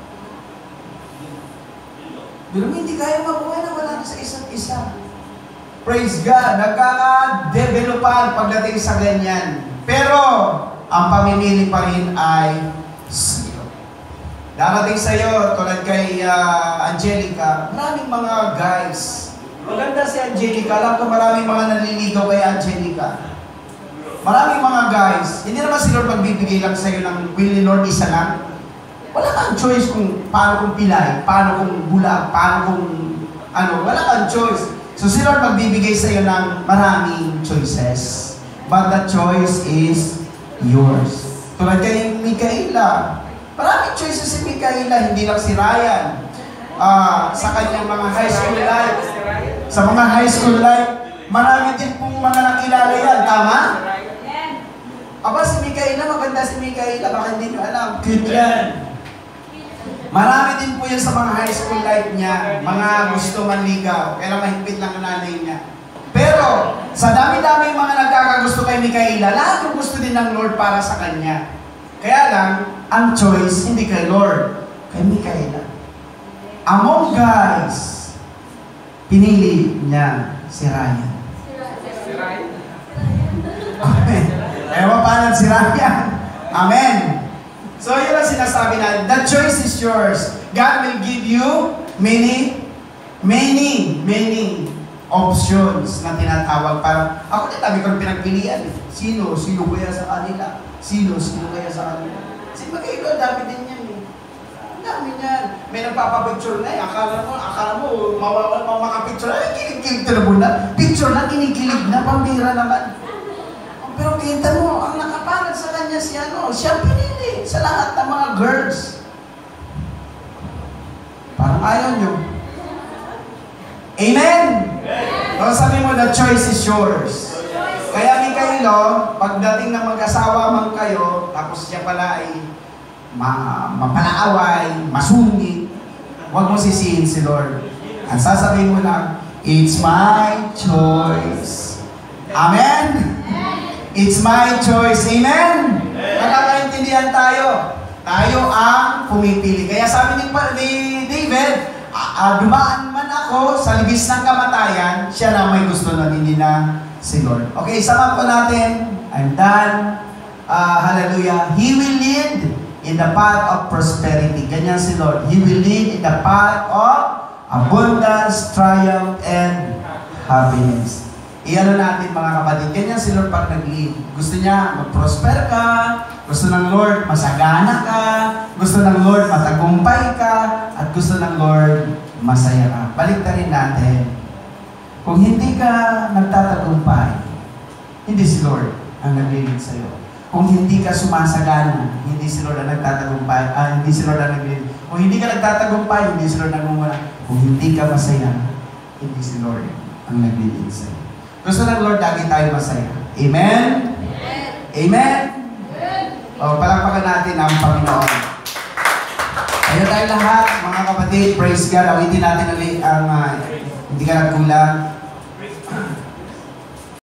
Speaker 1: Pero hindi kaya mabuhay na wala na sa isa't isa. Praise God, nagkaka-developan pagdating sa ganyan. Pero, ang pamimili pa rin ay sa'yo. Darating sa'yo, tulad kay Angelica, maraming mga guys. Maganda si Angelica, alam ko maraming mga nanliligaw kay Angelica. Maraming mga guys, hindi naman si Lord magbibigay lang sa'yo ng will ni Lord isa lang. Wala kang choice kung paano kung pilay, paano kung bulag, paano kung ano, wala kang choice. So si Lord magbibigay sa'yo ng maraming choices. But the choice is yours. Tulad kay Micaela, maraming choices si Micaela, hindi lang si Ryan. Sa kanyang mga high school life, sa mga high school life, marami din pong mga nakilala yan, tama? Aba, si Micaela, maganda si Micaela, baka hindi nyo alam, cute yan. Marami din po yan sa mga high school life niya, mga gusto manligaw, kaya mahigpit lang ang nanay niya. Pero, sa dami-dami mga nagkakagusto kay Micaela, lahat yung gusto din ng Lord para sa kanya. Kaya lang, ang choice hindi kay Lord, kay Micaela. Among guys, pinili niya si Ryan. Amen. Ewan pa si Ryan. Amen. So, yun ang sinasabi na, the choice is yours. God will give you many options na tinatawag. Parang, ako din tabi ko pinagpilian. Sino kaya sa kanila? Sino kaya sa kanila? Si Micaela, dami din yan eh. Ang dami niyan. May nagpapapicture na eh. Akala mo, makapicture. Ay, kilig-kilig talaga na. Picture na, kinikilig na, pambira naman. Pero kita mo, ang nakapalag sa kanya siya pinili sa lahat ng mga girls. Parang ayaw nyo. Amen? So sabi mo, the choice is yours. Kaya Micaela, pagdating ng mag-asawa man kayo, tapos siya pala ay mapalaaway, masungit, huwag mo sisihin si Lord. Ang sasabihin mo lang, it's my choice. Amen? It's my choice. Amen? Nakakaintindihan tayo. Tayo ang pumipili. Kaya sabi ni David, dumaan man ako sa libis ng kamatayan, siya na may gusto na hindi na si Lord. Okay, sama po natin. I'm done. Hallelujah. He will lead in the path of prosperity. Ganyan si Lord. He will lead in the path of abundance, triumph, and happiness. Iyan natin mga kapatid. Ganyan si Lord pag nag-lead. Gusto niya mag-prosper ka. Gusto ng Lord masagana ka. Gusto ng Lord matagumpay ka. At gusto ng Lord masaya ka. Baliktarin natin. Kung hindi ka nagtatagumpay, hindi si Lord ang nag-lead sa'yo. Kung hindi ka sumasagana, hindi si Lord ang nagtatagumpay. Hindi si Lord ang nag-lead. Kung hindi ka nagtatagumpay, hindi si Lord ang nagmumula. Kung hindi ka masaya, hindi si Lord ang nag-lead sa'yo. Gusto ng Lord, lagi tayo masaya. Amen? Amen? O, palakpakan natin ang Panginoon. Kaya tayo lahat, mga kapatid, praise God. Awitin natin ulit ang hindi ka nagkulang.